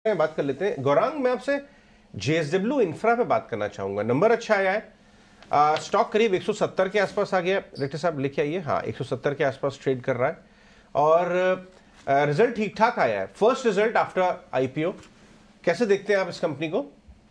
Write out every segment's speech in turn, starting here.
बात कर लेते हैं। गौरांग, मैं आपसे जेएसडब्ल्यू इंफ्रा पे बात करना चाहूंगा। नंबर अच्छा आया है, स्टॉक करीब 170 के आसपास आ गया। डायरेक्टर साहब लिखे आइए। हाँ, 170 के आसपास ट्रेड कर रहा है और रिजल्ट ठीक ठाक आया है, फर्स्ट रिजल्ट आफ्टर आईपीओ। कैसे देखते हैं आप इस कंपनी को?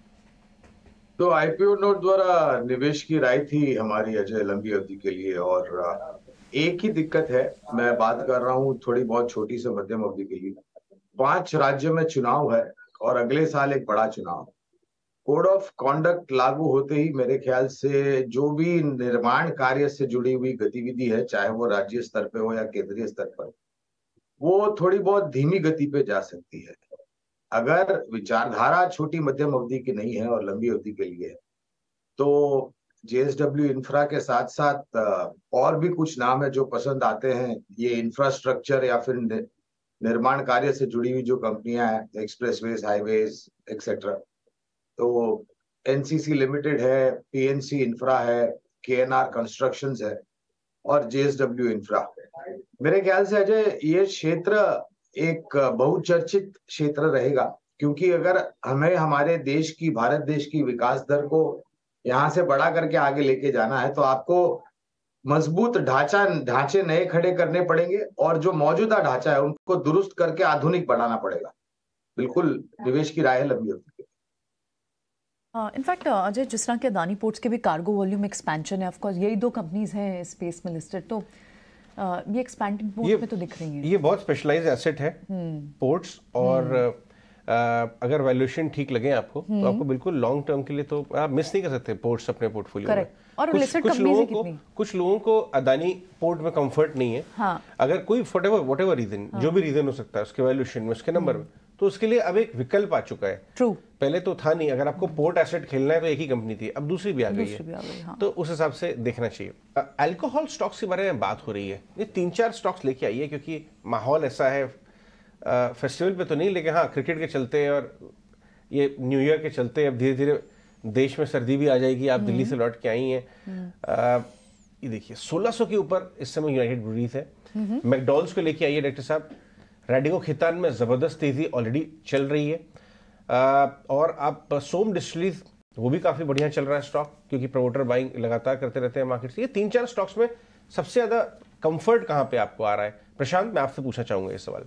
तो आईपीओ नोट द्वारा निवेश की राय थी हमारी अजय, लंबी अवधि के लिए। और एक ही दिक्कत है, मैं बात कर रहा हूँ थोड़ी बहुत छोटी से मध्यम अवधि के लिए। 5 राज्यों में चुनाव है और अगले साल एक बड़ा चुनाव है। कोड ऑफ कॉन्डक्ट लागू होते ही मेरे ख्याल से जो भी निर्माण कार्य से जुड़ी हुई गतिविधि है, चाहे वो राज्य स्तर पे हो या केंद्रीय स्तर पर, वो थोड़ी बहुत धीमी गति पे जा सकती है। अगर विचारधारा छोटी मध्यम अवधि की नहीं है और लंबी अवधि के लिए है, तो जेएसडब्ल्यू इंफ्रा के साथ साथ और भी कुछ नाम है जो पसंद आते हैं। ये इंफ्रास्ट्रक्चर या फिर निर्माण कार्य से जुड़ी हुई जो कंपनियां हैं, एक्सप्रेसवेज, हाईवेज एक्सेट्रा, तो एनसीसी लिमिटेड है, पीएनसी इंफ्रा है, केएनआर कंस्ट्रक्शंस है और जेएसडब्ल्यू इंफ्रा। मेरे ख्याल से अजय, ये क्षेत्र एक बहुचर्चित क्षेत्र रहेगा, क्योंकि अगर हमें हमारे देश की, भारत देश की विकास दर को यहाँ से बड़ा करके आगे लेके जाना है, तो आपको मजबूत ढांचे नए खड़े करने पड़ेंगे और जो मौजूदा ढांचा है उनको दुरुस्त करके आधुनिक बनाना पड़ेगा। बिल्कुल निवेश की राय है लंबी अवधि के। इनफैक्ट अजय, जिस तरह के अदानी पोर्ट्स के भी कार्गो वॉल्यूम एक्सपेंशन है, ऑफ कोर्स यही दो कंपनीज हैं स्पेस में लिस्टेड, तो ये एक्सपेंडिंग पोर्ट में तो दिख रही हैं। ये बहुत स्पेशलाइज्ड एसेट है पोर्ट्स, और अगर वैल्यूएशन ठीक लगे आपको तो आपको बिल्कुल लॉन्ग टर्म के लिए तो आप मिस नहीं कर सकते पोर्ट्स अपने पोर्टफोलियो में। और कुछ लोगों को अदानी पोर्ट में कंफर्ट नहीं है। हाँ। अगर कोई व्हाटएवर रीजन, जो भी रीजन हो सकता है उसके वैल्यूएशन में, उसके नंबर में, तो उसके लिए अब एक विकल्प आ चुका है। ट्रू। पहले तो था नहीं। अगर आपको पोर्ट एसेट खेलना है तो एक ही कंपनी थी, अब दूसरी भी आ गई है। हाँ। तो उस हिसाब से देखना चाहिए। अल्कोहल स्टॉक्स के बारे में बात हो रही है, ये 3-4 स्टॉक्स लेके आई है क्योंकि माहौल ऐसा है। फेस्टिवल पे तो नहीं, लेकिन हाँ, क्रिकेट के चलते और ये न्यू ईयर के चलते अब धीरे धीरे देश में सर्दी भी आ जाएगी। आप दिल्ली से लौट के आई हैं। ये देखिए 1600 के ऊपर इस समय यूनाइटेड ब्रूरीज है। मैकडॉनल्ड्स को लेके आई है डायरेक्टर साहब। रेडिको खितान में जबरदस्त तेजी ऑलरेडी चल रही है। और आप सोम डिस्टिलरीज, वो भी काफी बढ़िया चल रहा है स्टॉक, क्योंकि प्रमोटर बाइंग लगातार करते रहते हैं मार्केट से। ये 3-4 स्टॉक्स में सबसे ज्यादा कंफर्ट कहां पे आपको आ रहा है? प्रशांत, मैं आपसे पूछना चाहूंगा ये सवाल।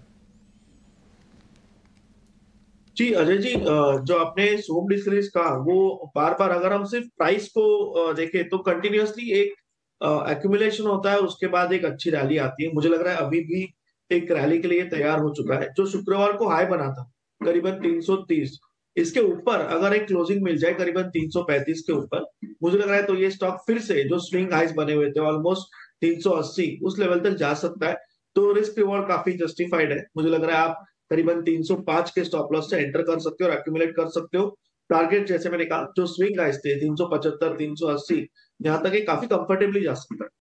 जी अजय जी, जो आपने सोम डिस्करीज कहा, वो बार बार अगर हम सिर्फ प्राइस को देखें तो कंटिन्यूअसली एक एक्यूमुलेशन होता है, उसके बाद एक अच्छी रैली आती है। मुझे लग रहा है अभी भी एक रैली के लिए तैयार हो चुका है। जो शुक्रवार को हाई बना था करीबन 330, इसके ऊपर अगर एक क्लोजिंग मिल जाए करीबन 335 के ऊपर, मुझे लग रहा है तो ये स्टॉक फिर से जो स्विंग हाइज बने हुए थे ऑलमोस्ट 380, उस लेवल तक जा सकता है। तो रिस्क रिवॉर्ड काफी जस्टिफाइड है। मुझे लग रहा है आप करीबन 305 के स्टॉप लॉस से एंटर कर सकते हो और एक्यूमुलेट कर सकते हो। टारगेट जैसे मैंने कहा, जो स्विंग हाइज थे 375, 380, यहाँ तक ये काफी कंफर्टेबली जा सकता है।